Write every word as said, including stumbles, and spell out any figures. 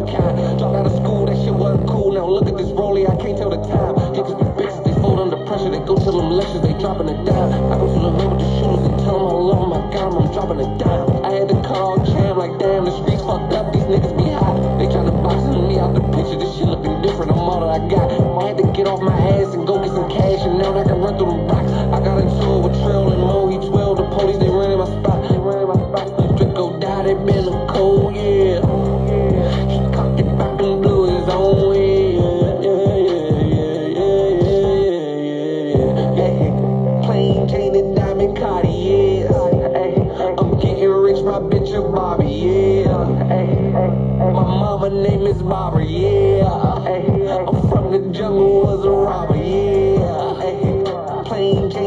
kind. Dropped out of school, that shit wasn't cool. Now look at this rollie, I can't tell the time. Niggas be bitches, they fold under pressure. They go to them lectures, they dropping it down. I go to the hood with the shooters and tell them I love them. I got them, I'm dropping it down. I had to call Cam like, damn, the streets fucked up. These niggas be hot. They tryna box me out the picture. This shit looking different. I'm all that I got. I had to get off my ass and go get some cash, and now I can run through them rocks. I got into it with Trel and Mo. He twelve. The police, they ran in my spot. They ran in my spot. Draco died, they been a cold, yeah. He cocked it back and blew his own head. Plain Jane and Diamond Cartier. I'm getting rich, my bitch a Bobby, yeah. My mama name is Barbara, yeah. I'm from the jungle, was a robber, yeah. Plain Jane